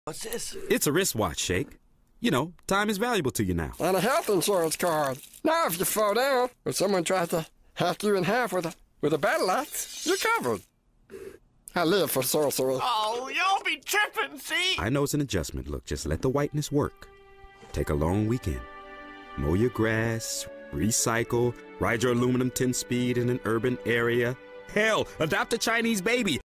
What's this? It's a wristwatch, Shake. You know, time is valuable to you now. And a health insurance card. Now if you fall down or someone tries to hack you in half with a battle axe, you're covered. I live for sorcery. Oh, y'all be tripping, see? I know it's an adjustment. Look, just let the whiteness work. Take a long weekend. Mow your grass, recycle, ride your aluminum 10-speed in an urban area. Hell, adopt a Chinese baby.